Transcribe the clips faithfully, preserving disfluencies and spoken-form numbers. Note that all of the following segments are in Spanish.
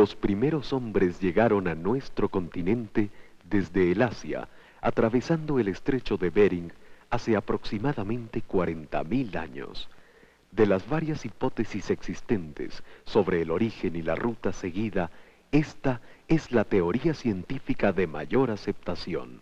Los primeros hombres llegaron a nuestro continente desde el Asia, atravesando el estrecho de Bering hace aproximadamente cuarenta mil años. De las varias hipótesis existentes sobre el origen y la ruta seguida, esta es la teoría científica de mayor aceptación.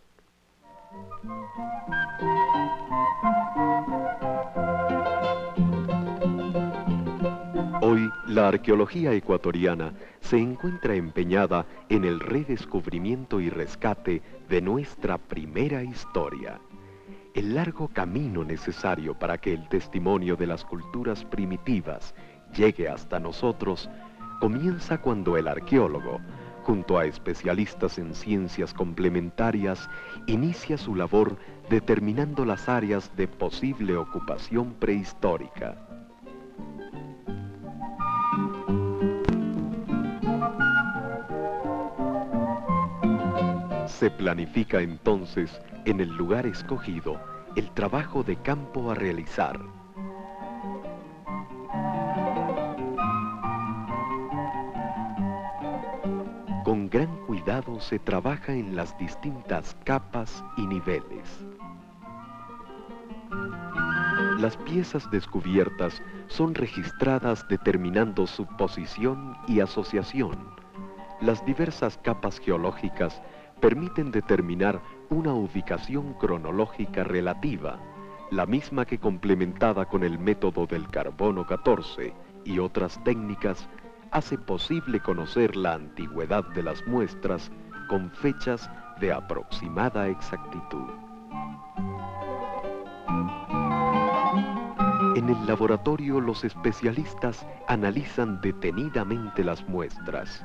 Hoy, la arqueología ecuatoriana se encuentra empeñada en el redescubrimiento y rescate de nuestra primera historia. El largo camino necesario para que el testimonio de las culturas primitivas llegue hasta nosotros comienza cuando el arqueólogo, junto a especialistas en ciencias complementarias, inicia su labor determinando las áreas de posible ocupación prehistórica. Se planifica entonces, en el lugar escogido, el trabajo de campo a realizar. Con gran cuidado se trabaja en las distintas capas y niveles. Las piezas descubiertas son registradas determinando su posición y asociación. Las diversas capas geológicas permiten determinar una ubicación cronológica relativa, la misma que complementada con el método del carbono catorce y otras técnicas, hace posible conocer la antigüedad de las muestras con fechas de aproximada exactitud. En el laboratorio, los especialistas analizan detenidamente las muestras.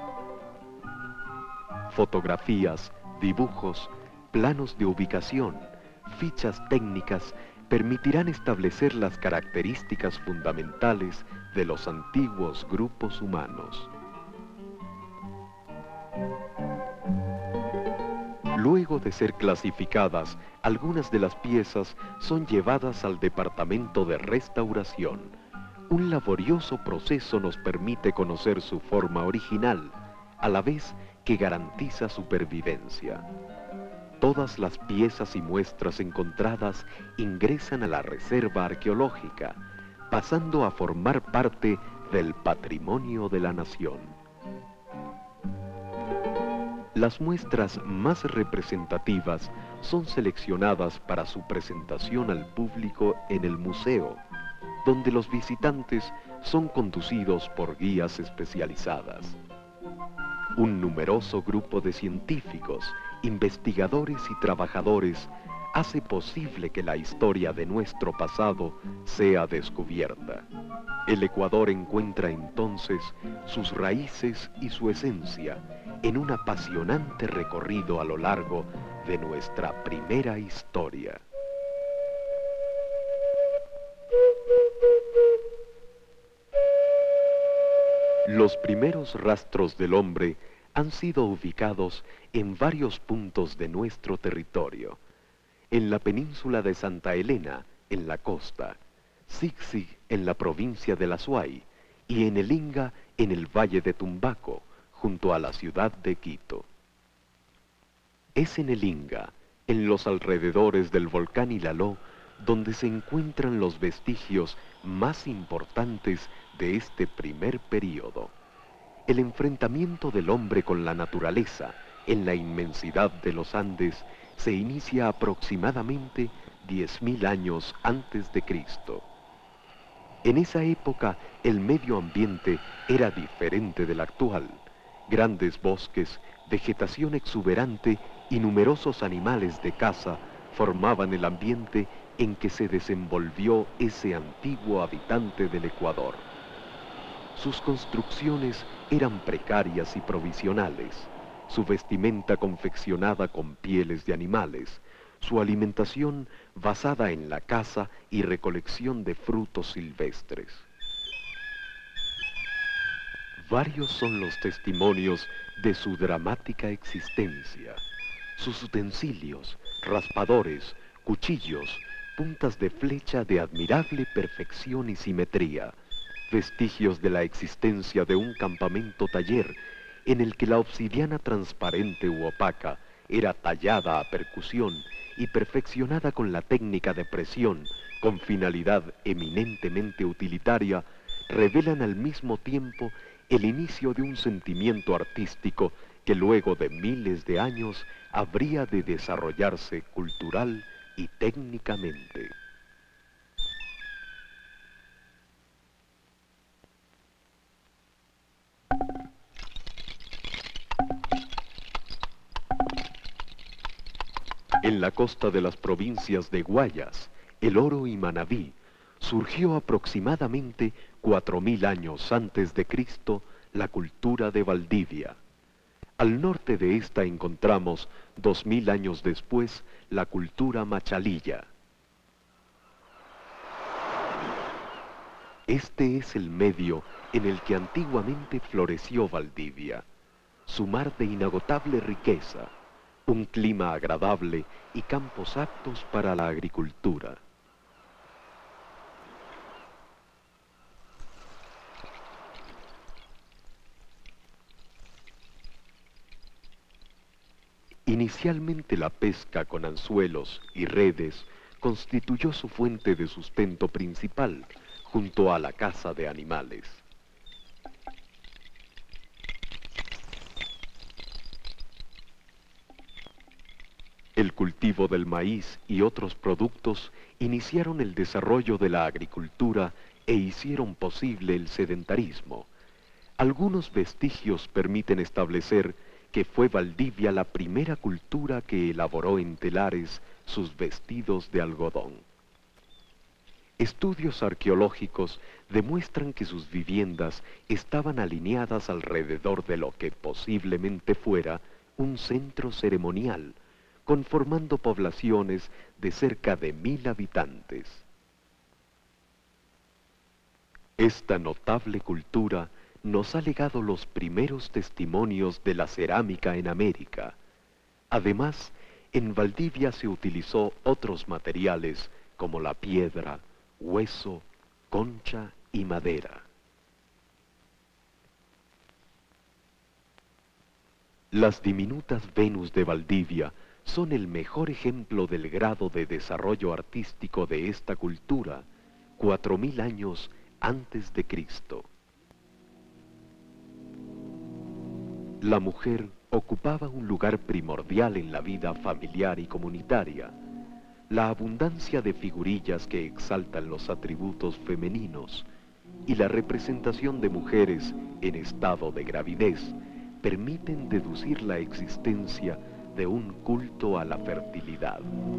Fotografías, dibujos, planos de ubicación, fichas técnicas permitirán establecer las características fundamentales de los antiguos grupos humanos. Luego de ser clasificadas, algunas de las piezas son llevadas al departamento de restauración. Un laborioso proceso nos permite conocer su forma original, a la vez que garantiza supervivencia. Todas las piezas y muestras encontradas ingresan a la reserva arqueológica, pasando a formar parte del patrimonio de la nación. Las muestras más representativas son seleccionadas para su presentación al público en el museo, donde los visitantes son conducidos por guías especializadas. Un numeroso grupo de científicos, investigadores y trabajadores hace posible que la historia de nuestro pasado sea descubierta. El Ecuador encuentra entonces sus raíces y su esencia en un apasionante recorrido a lo largo de nuestra primera historia. Los primeros rastros del hombre han sido ubicados en varios puntos de nuestro territorio. En la península de Santa Elena, en la costa, Siksik en la provincia de La Suay y en el Inga en el valle de Tumbaco, junto a la ciudad de Quito. Es en el Inga, en los alrededores del volcán Ilaló, donde se encuentran los vestigios más importantes de este primer período. El enfrentamiento del hombre con la naturaleza en la inmensidad de los Andes se inicia aproximadamente diez mil años antes de Cristo. En esa época el medio ambiente era diferente del actual. Grandes bosques, vegetación exuberante y numerosos animales de caza formaban el ambiente en que se desenvolvió ese antiguo habitante del Ecuador. Sus construcciones eran precarias y provisionales, su vestimenta confeccionada con pieles de animales, su alimentación basada en la caza y recolección de frutos silvestres. Varios son los testimonios de su dramática existencia. Sus utensilios, raspadores, cuchillos, puntas de flecha de admirable perfección y simetría, vestigios de la existencia de un campamento taller en el que la obsidiana transparente u opaca era tallada a percusión y perfeccionada con la técnica de presión con finalidad eminentemente utilitaria, revelan al mismo tiempo el inicio de un sentimiento artístico que luego de miles de años habría de desarrollarse cultural y técnicamente. En la costa de las provincias de Guayas, El Oro y Manabí, surgió aproximadamente cuatro mil años antes de Cristo la cultura de Valdivia. Al norte de esta encontramos, dos mil años después, la cultura machalilla. Este es el medio en el que antiguamente floreció Valdivia, su mar de inagotable riqueza, un clima agradable y campos aptos para la agricultura. Inicialmente la pesca con anzuelos y redes constituyó su fuente de sustento principal, junto a la caza de animales. El cultivo del maíz y otros productos iniciaron el desarrollo de la agricultura e hicieron posible el sedentarismo. Algunos vestigios permiten establecer que fue Valdivia la primera cultura que elaboró en telares sus vestidos de algodón. Estudios arqueológicos demuestran que sus viviendas estaban alineadas alrededor de lo que posiblemente fuera un centro ceremonial, conformando poblaciones de cerca de mil habitantes. Esta notable cultura nos ha legado los primeros testimonios de la cerámica en América. Además, en Valdivia se utilizó otros materiales como la piedra, hueso, concha y madera. Las diminutas Venus de Valdivia son el mejor ejemplo del grado de desarrollo artístico de esta cultura, cuatro mil años antes de Cristo. La mujer ocupaba un lugar primordial en la vida familiar y comunitaria. La abundancia de figurillas que exaltan los atributos femeninos y la representación de mujeres en estado de gravidez permiten deducir la existencia de un culto a la fertilidad.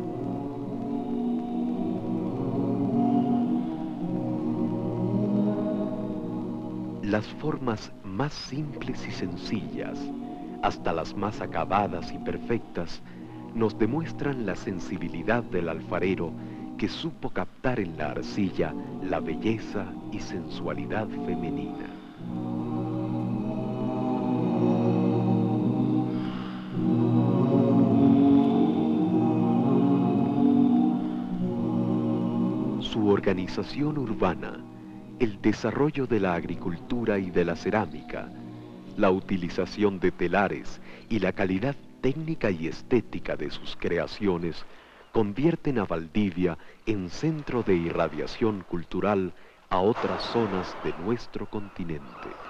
Las formas más simples y sencillas, hasta las más acabadas y perfectas, nos demuestran la sensibilidad del alfarero que supo captar en la arcilla la belleza y sensualidad femenina. Su organización urbana, el desarrollo de la agricultura y de la cerámica, la utilización de telares y la calidad técnica y estética de sus creaciones convierten a Valdivia en centro de irradiación cultural a otras zonas de nuestro continente.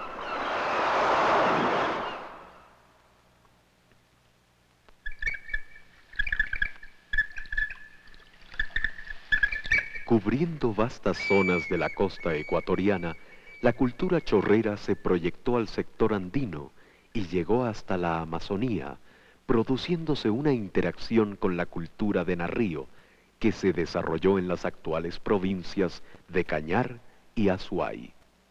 Cubriendo vastas zonas de la costa ecuatoriana, la cultura chorrera se proyectó al sector andino y llegó hasta la Amazonía, produciéndose una interacción con la cultura de Narrío, que se desarrolló en las actuales provincias de Cañar y Azuay.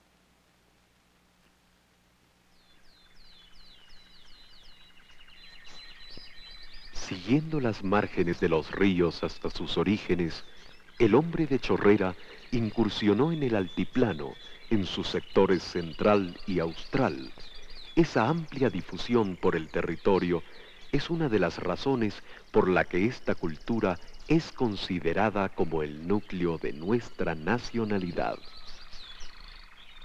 Siguiendo las márgenes de los ríos hasta sus orígenes, el hombre de Chorrera incursionó en el altiplano, en sus sectores central y austral. Esa amplia difusión por el territorio es una de las razones por la que esta cultura es considerada como el núcleo de nuestra nacionalidad.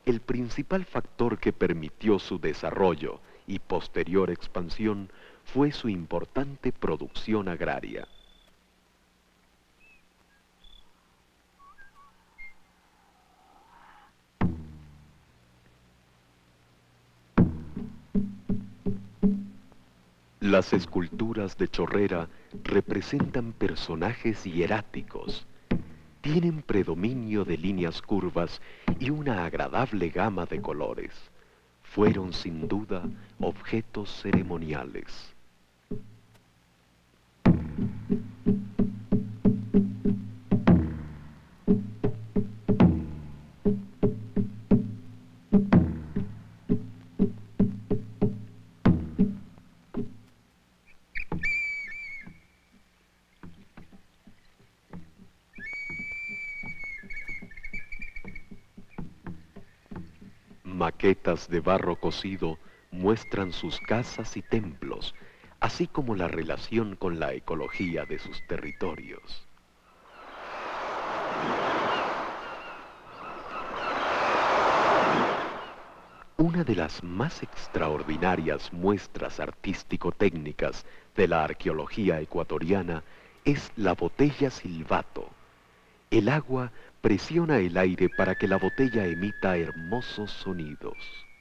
el principal factor que permitió su desarrollo y posterior expansión fue su importante producción agraria. Las esculturas de Chorrera representan personajes hieráticos. Tienen predominio de líneas curvas y una agradable gama de colores. Fueron sin duda objetos ceremoniales. Maquetas de barro cocido muestran sus casas y templos, así como la relación con la ecología de sus territorios. Una de las más extraordinarias muestras artístico-técnicas de la arqueología ecuatoriana es la botella silbato. El agua presiona el aire para que la botella emita hermosos sonidos.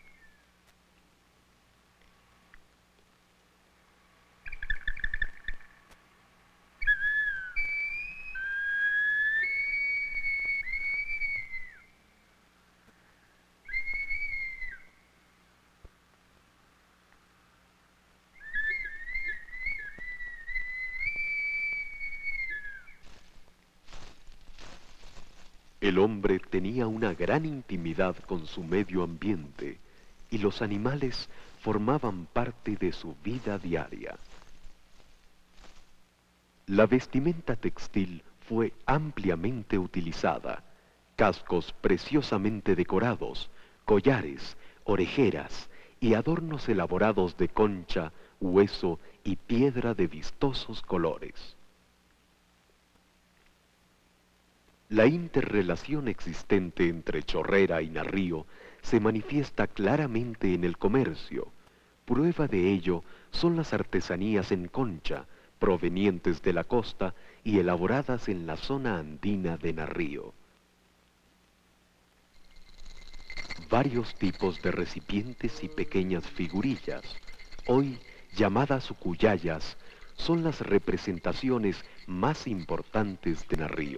El hombre tenía una gran intimidad con su medio ambiente y los animales formaban parte de su vida diaria. La vestimenta textil fue ampliamente utilizada, cascos preciosamente decorados, collares, orejeras y adornos elaborados de concha, hueso y piedra de vistosos colores. La interrelación existente entre Chorrera y Narrío se manifiesta claramente en el comercio. Prueba de ello son las artesanías en concha, provenientes de la costa y elaboradas en la zona andina de Narrío. Varios tipos de recipientes y pequeñas figurillas, hoy llamadas ucuyayas, son las representaciones más importantes de Narrío.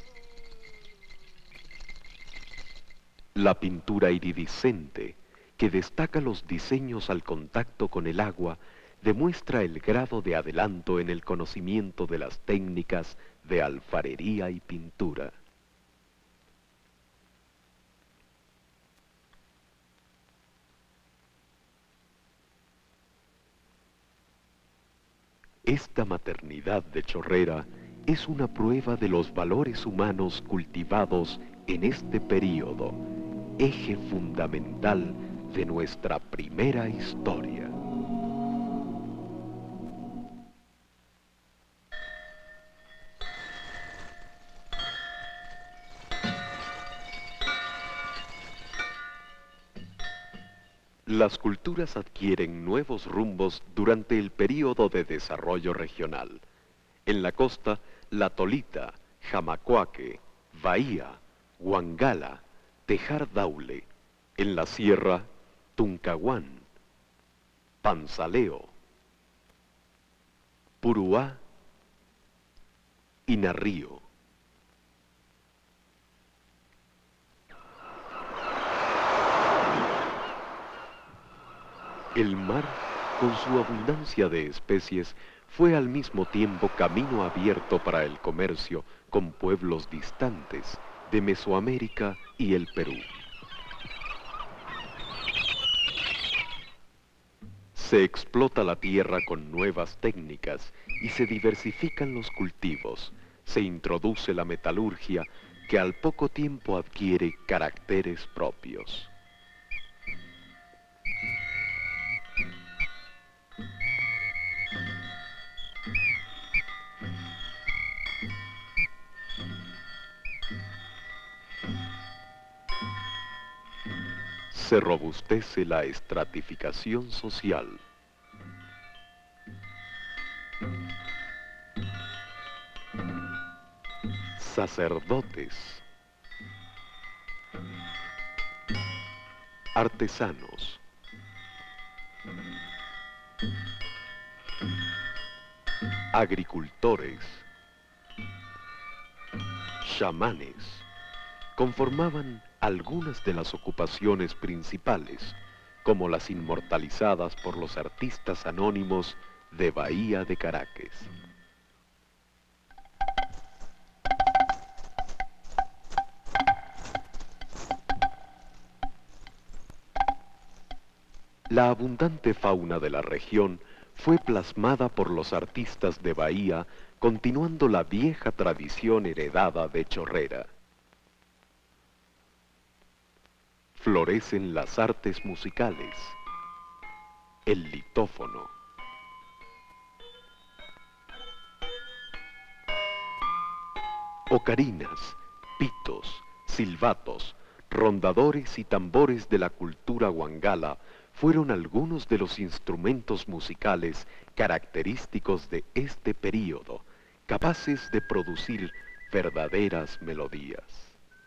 La pintura iridiscente, que destaca los diseños al contacto con el agua, demuestra el grado de adelanto en el conocimiento de las técnicas de alfarería y pintura. Esta maternidad de Chorrera es una prueba de los valores humanos cultivados en este período, eje fundamental de nuestra primera historia. Las culturas adquieren nuevos rumbos durante el período de desarrollo regional. En la costa, la Tolita, Jamacuaque, Bahía, Huangala, Tejar Daule. En la sierra, Tuncahuán, Panzaleo, Puruá y Narrío. El mar, con su abundancia de especies, fue al mismo tiempo camino abierto para el comercio con pueblos distantes de Mesoamérica y el Perú. Se explota la tierra con nuevas técnicas y se diversifican los cultivos. Se introduce la metalurgia que al poco tiempo adquiere caracteres propios. se robustece la estratificación social. Sacerdotes, artesanos, agricultores, chamanes, conformaban algunas de las ocupaciones principales, como las inmortalizadas por los artistas anónimos de Bahía de Caracas. La abundante fauna de la región fue plasmada por los artistas de Bahía, continuando la vieja tradición heredada de Chorrera. Florecen las artes musicales, el litófono, ocarinas, pitos, silbatos, rondadores y tambores de la cultura huangala fueron algunos de los instrumentos musicales característicos de este período, capaces de producir verdaderas melodías.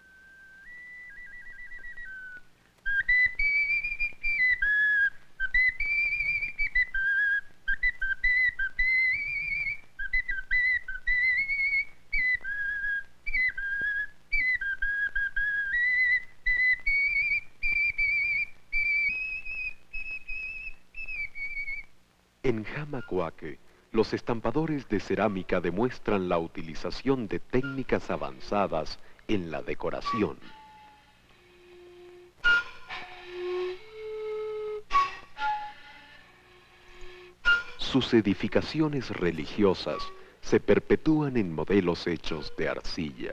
En Jamacuaque, los estampadores de cerámica demuestran la utilización de técnicas avanzadas en la decoración. Sus edificaciones religiosas se perpetúan en modelos hechos de arcilla.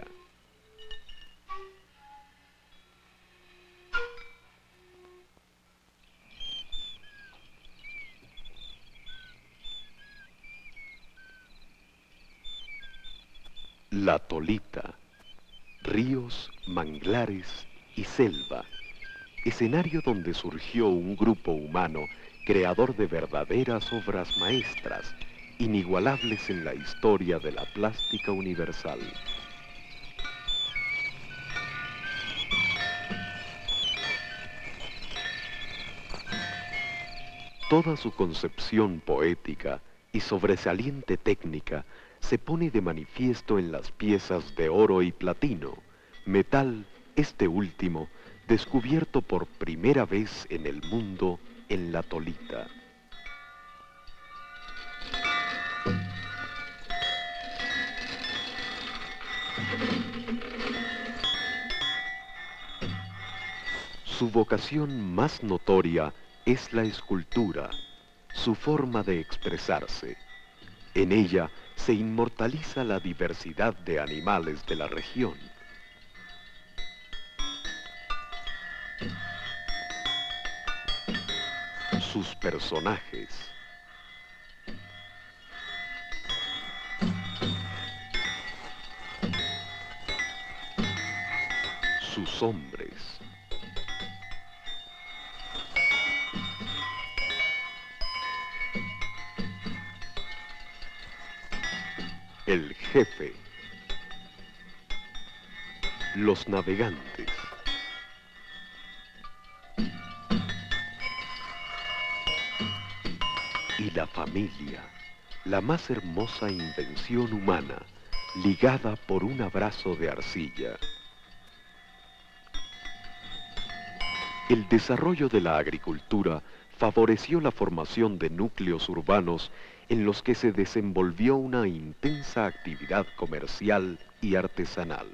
La Tolita, ríos, manglares y selva, escenario donde surgió un grupo humano creador de verdaderas obras maestras, inigualables en la historia de la plástica universal. Toda su concepción poética y sobresaliente técnica se pone de manifiesto en las piezas de oro y platino, metal, este último, descubierto por primera vez en el mundo en la Tolita. Su vocación más notoria es la escultura, su forma de expresarse. En ella se inmortaliza la diversidad de animales de la región. Sus personajes. Sus hombres. El jefe. Los navegantes. Y la familia, la más hermosa invención humana, ligada por un abrazo de arcilla. El desarrollo de la agricultura favoreció la formación de núcleos urbanos en los que se desenvolvió una intensa actividad comercial y artesanal.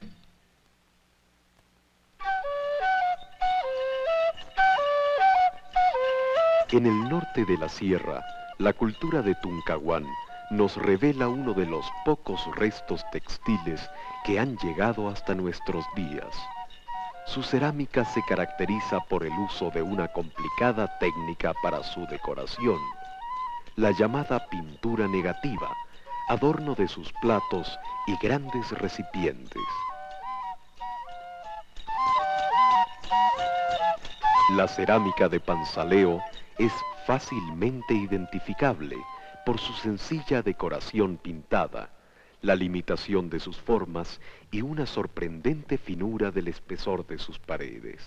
En el norte de la sierra, la cultura de Tuncahuán nos revela uno de los pocos restos textiles que han llegado hasta nuestros días. Su cerámica se caracteriza por el uso de una complicada técnica para su decoración, la llamada pintura negativa, adorno de sus platos y grandes recipientes. La cerámica de Pansaleo es fácilmente identificable por su sencilla decoración pintada, la limitación de sus formas y una sorprendente finura del espesor de sus paredes.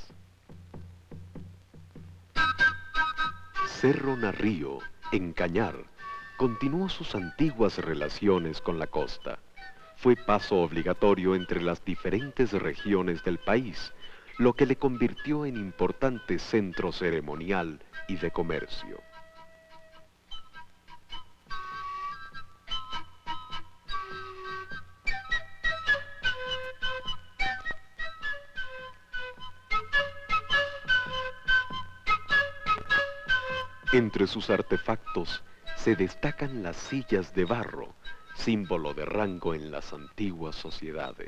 Cerro Narrío, en Cañar, continuó sus antiguas relaciones con la costa. Fue paso obligatorio entre las diferentes regiones del país, lo que le convirtió en importante centro ceremonial y de comercio. Entre sus artefactos se destacan las sillas de barro, símbolo de rango en las antiguas sociedades.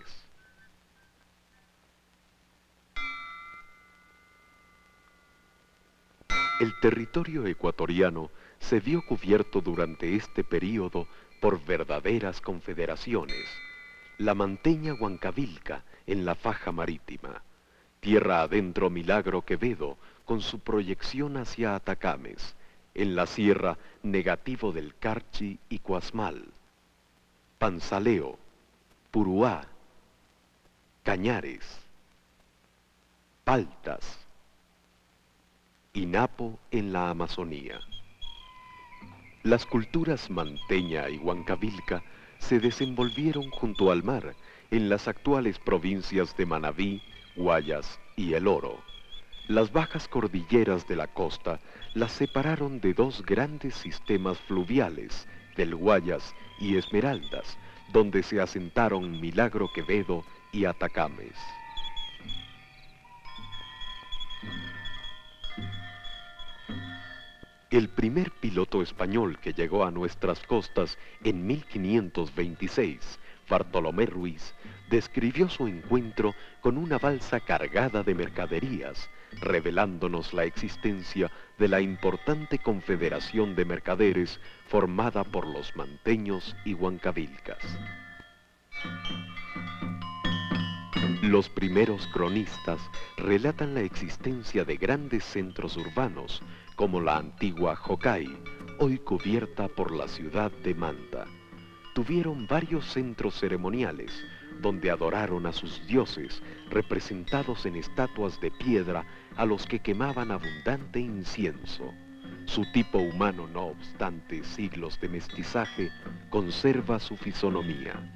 El territorio ecuatoriano se vio cubierto durante este período por verdaderas confederaciones. La manteña Huancavilca en la faja marítima, tierra adentro Milagro Quevedo con su proyección hacia Atacames, en la sierra Negativo del Carchi y Cuasmal, Pansaleo, Puruá, Cañares, Paltas y Napo en la Amazonía. Las culturas manteña y Huancavilca se desenvolvieron junto al mar en las actuales provincias de Manabí, Guayas y El Oro. Las bajas cordilleras de la costa las separaron de dos grandes sistemas fluviales, del Guayas y Esmeraldas, donde se asentaron Milagro Quevedo y Atacames. El primer piloto español que llegó a nuestras costas en mil quinientos veintiséis, Bartolomé Ruiz, describió su encuentro con una balsa cargada de mercaderías, revelándonos la existencia de la importante confederación de mercaderes formada por los manteños y huancavilcas. Los primeros cronistas relatan la existencia de grandes centros urbanos, como la antigua Jocay, hoy cubierta por la ciudad de Manta. Tuvieron varios centros ceremoniales, donde adoraron a sus dioses, representados en estatuas de piedra a los que quemaban abundante incienso. Su tipo humano, no obstante siglos de mestizaje, conserva su fisonomía.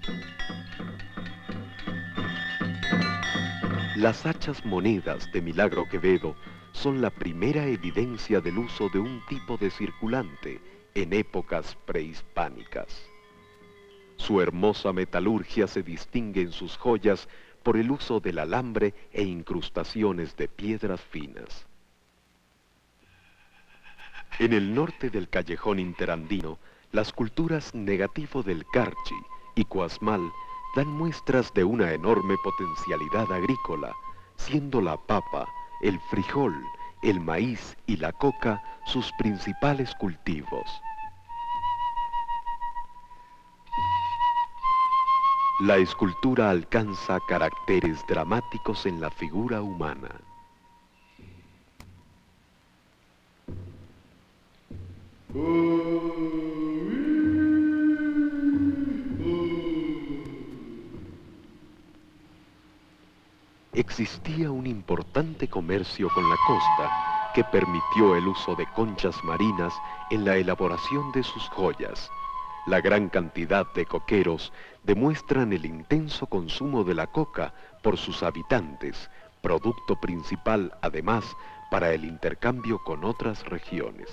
Las hachas monedas de Milagro Quevedo son la primera evidencia del uso de un tipo de circulante en épocas prehispánicas. Su hermosa metalurgia se distingue en sus joyas por el uso del alambre e incrustaciones de piedras finas. En el norte del callejón interandino, las culturas Negativo del Carchi y Cuasmal dan muestras de una enorme potencialidad agrícola, siendo la papa, el frijol, el maíz y la coca sus principales cultivos. La escultura alcanza caracteres dramáticos en la figura humana. Existía un importante comercio con la costa que permitió el uso de conchas marinas en la elaboración de sus joyas. La gran cantidad de coqueros demuestran el intenso consumo de la coca por sus habitantes, producto principal además para el intercambio con otras regiones.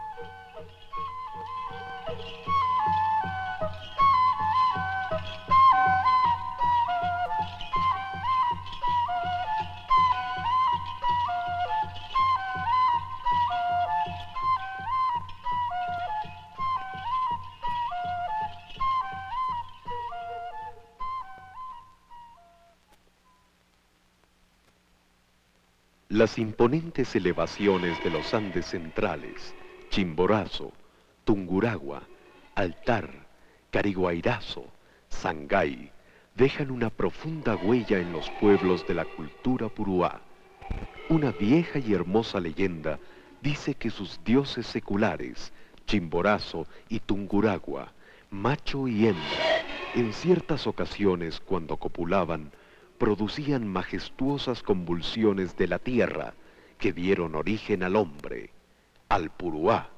Las imponentes elevaciones de los Andes centrales, Chimborazo, Tungurahua, Altar, Cariguairazo, Sangay, dejan una profunda huella en los pueblos de la cultura puruá. Una vieja y hermosa leyenda dice que sus dioses seculares, Chimborazo y Tunguragua, macho y hembra, en ciertas ocasiones cuando copulaban, producían majestuosas convulsiones de la tierra que dieron origen al hombre, al Puruá.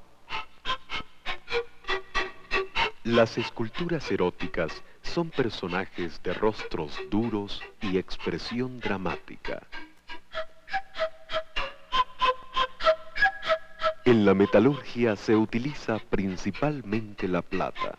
Las esculturas eróticas son personajes de rostros duros y expresión dramática. En la metalurgia se utiliza principalmente la plata.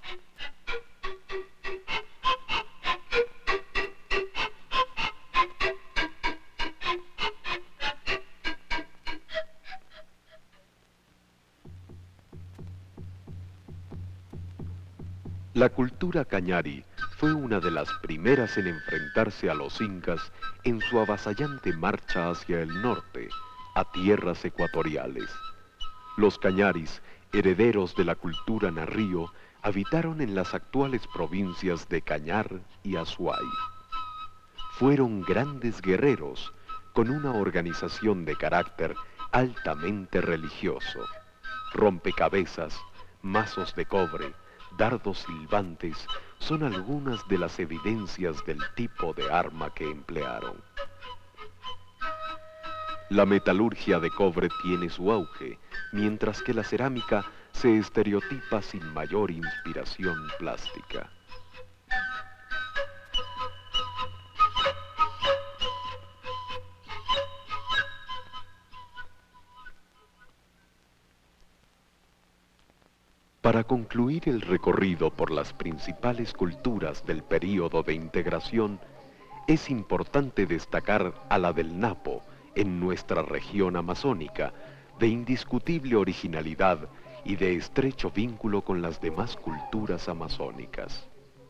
La cultura cañari fue una de las primeras en enfrentarse a los incas en su avasallante marcha hacia el norte, a tierras ecuatoriales. Los cañaris, herederos de la cultura narrío, habitaron en las actuales provincias de Cañar y Azuay. Fueron grandes guerreros, con una organización de carácter altamente religioso. Rompecabezas, mazos de cobre, dardos silbantes, son algunas de las evidencias del tipo de arma que emplearon. La metalurgia de cobre tiene su auge, mientras que la cerámica se estereotipa sin mayor inspiración plástica. Para concluir el recorrido por las principales culturas del período de integración, es importante destacar a la del Napo, en nuestra región amazónica, de indiscutible originalidad y de estrecho vínculo con las demás culturas amazónicas.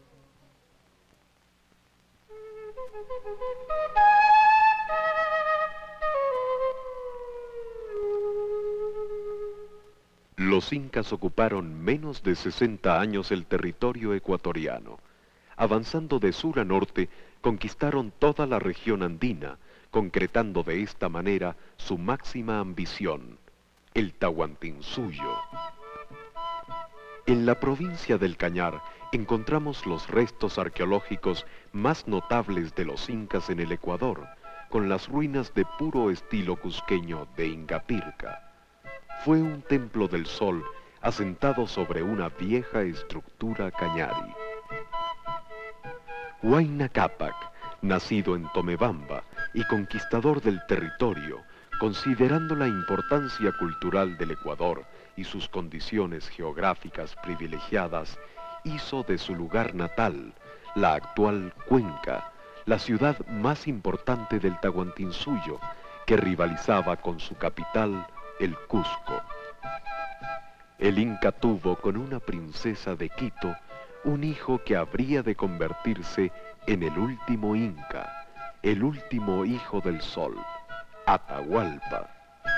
Los incas ocuparon menos de sesenta años el territorio ecuatoriano. Avanzando de sur a norte, conquistaron toda la región andina, concretando de esta manera su máxima ambición, el Tahuantinsuyo. En la provincia del Cañar encontramos los restos arqueológicos más notables de los incas en el Ecuador, con las ruinas de puro estilo cusqueño de Ingapirca. Fue un templo del sol asentado sobre una vieja estructura cañari. Huayna Cápac, nacido en Tomebamba y conquistador del territorio, considerando la importancia cultural del Ecuador y sus condiciones geográficas privilegiadas, hizo de su lugar natal, la actual Cuenca, la ciudad más importante del Tahuantinsuyo, que rivalizaba con su capital, el Cusco. El Inca tuvo con una princesa de Quito un hijo que habría de convertirse en el último Inca, el último hijo del sol, Atahualpa.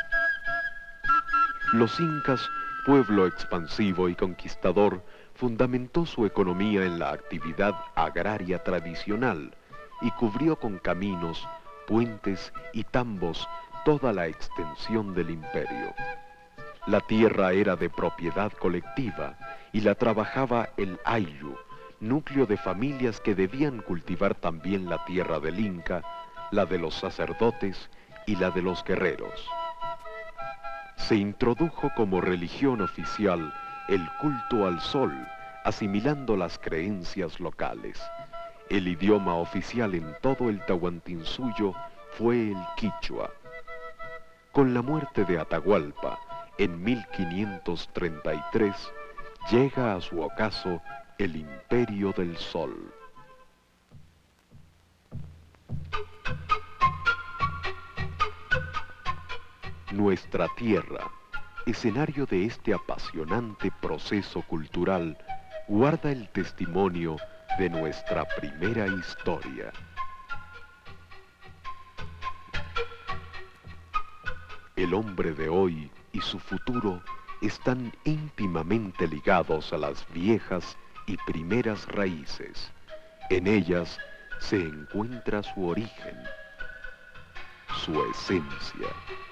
Los incas, pueblo expansivo y conquistador, fundamentó su economía en la actividad agraria tradicional y cubrió con caminos, puentes y tambos toda la extensión del imperio. La tierra era de propiedad colectiva y la trabajaba el ayllu, núcleo de familias que debían cultivar también la tierra del Inca, la de los sacerdotes y la de los guerreros. Se introdujo como religión oficial el culto al sol, asimilando las creencias locales. El idioma oficial en todo el Tahuantinsuyo fue el quichua. Con la muerte de Atahualpa, en mil quinientos treinta y tres, llega a su ocaso el Imperio del Sol. Nuestra tierra, escenario de este apasionante proceso cultural, guarda el testimonio de nuestra primera historia. El hombre de hoy y su futuro están íntimamente ligados a las viejas y primeras raíces. En ellas se encuentra su origen, su esencia.